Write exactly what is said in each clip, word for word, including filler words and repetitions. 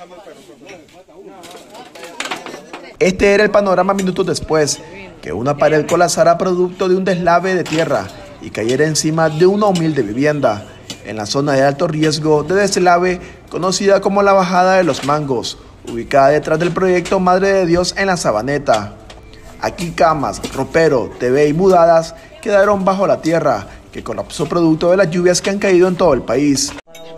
Este era el panorama minutos después que una pared colapsara producto de un deslave de tierra y cayera encima de una humilde vivienda en la zona de alto riesgo de deslave conocida como la Bajada de los Mangos, ubicada detrás del proyecto Madre de Dios en la Sabaneta. Aquí camas, ropero, T V y mudadas quedaron bajo la tierra, que colapsó producto de las lluvias que han caído en todo el país.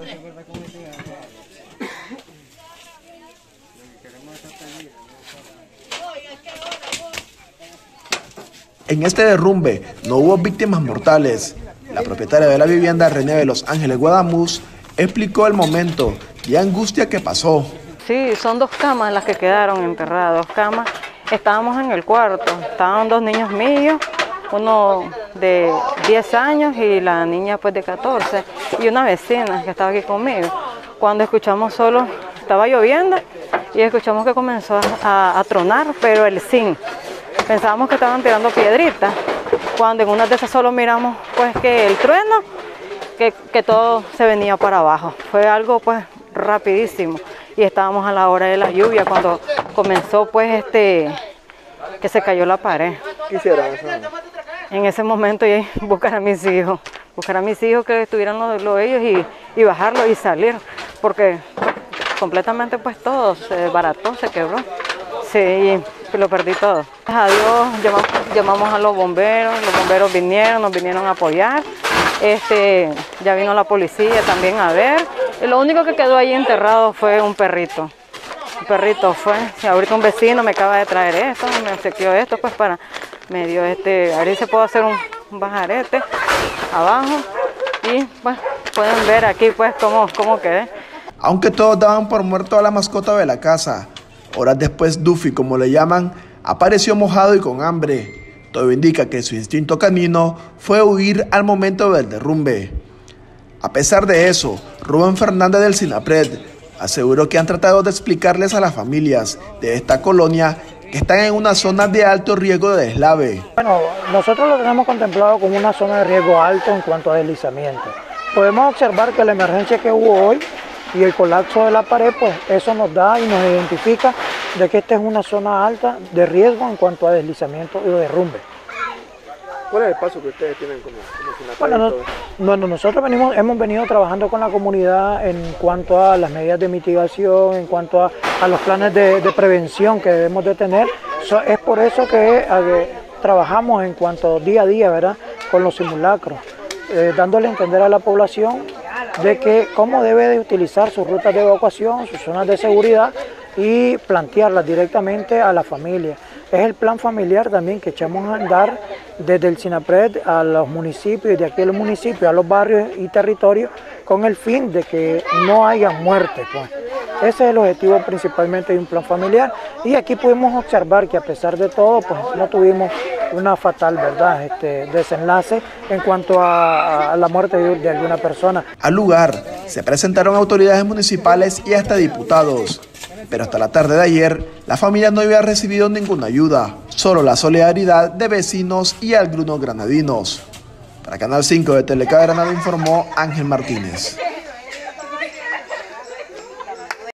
En este derrumbe no hubo víctimas mortales. La propietaria de la vivienda, René de Los Ángeles Guadamuz, explicó el momento de angustia que pasó. Sí, son dos camas las que quedaron enterradas, dos camas. Estábamos en el cuarto, estaban dos niños míos, uno de diez años y la niña pues de catorce, y una vecina que estaba aquí conmigo. Cuando escuchamos solo, estaba lloviendo y escuchamos que comenzó a, a tronar, pero el zinc. Pensábamos que estaban tirando piedritas, cuando en una de esas solo miramos pues que el trueno, que, que todo se venía para abajo. Fue algo pues rapidísimo y estábamos a la hora de la lluvia cuando comenzó pues este, que se cayó la pared. ¿Qué hicieron? En ese momento y buscar a mis hijos, buscar a mis hijos que estuvieran los, los ellos y, y bajarlo y salir, porque completamente pues todo se desbarató, se quebró. Sí, y lo perdí todo. A Dios llamamos, llamamos a los bomberos, los bomberos vinieron, nos vinieron a apoyar. Este, ya vino la policía también a ver. Y lo único que quedó ahí enterrado fue un perrito. Un perrito fue. Y ahorita un vecino me acaba de traer esto, me obsequió esto, pues para, me dio este, a ver si puedo hacer un, un bajarete abajo. Y pues pueden ver aquí pues cómo, cómo quedé. Aunque todos daban por muerto a la mascota de la casa, horas después Duffy, como le llaman, apareció mojado y con hambre. Todo indica que su instinto canino fue huir al momento del derrumbe. A pesar de eso, Rubén Fernández del SINAPRED aseguró que han tratado de explicarles a las familias de esta colonia que están en una zona de alto riesgo de deslave. Bueno, nosotros lo tenemos contemplado como una zona de riesgo alto en cuanto a deslizamiento. Podemos observar que la emergencia que hubo hoy y el colapso de la pared, pues eso nos da y nos identifica de que esta es una zona alta de riesgo en cuanto a deslizamiento y derrumbe. ¿Cuál es el paso que ustedes tienen como, como SINAPRED? Bueno, no, bueno, nosotros venimos, hemos venido trabajando con la comunidad en cuanto a las medidas de mitigación, en cuanto a, a los planes de, de prevención que debemos de tener. So, es por eso que eh, trabajamos en cuanto día a día, ¿verdad?, con los simulacros, eh, dándole a entender a la población de que cómo debe de utilizar sus rutas de evacuación, sus zonas de seguridad y plantearlas directamente a la familia. Es el plan familiar también que echamos a andar desde el SINAPRED a los municipios, de aquí a los municipios, a los barrios y territorios, con el fin de que no haya muerte, pues. Ese es el objetivo principalmente de un plan familiar, y aquí pudimos observar que a pesar de todo, pues no tuvimos una fatal, ¿verdad?, este desenlace en cuanto a, a la muerte de, de alguna persona. Al lugar se presentaron autoridades municipales y hasta diputados, pero hasta la tarde de ayer la familia no había recibido ninguna ayuda, solo la solidaridad de vecinos y algunos granadinos. Para Canal cinco de Telecá Granada informó Ángel Martínez.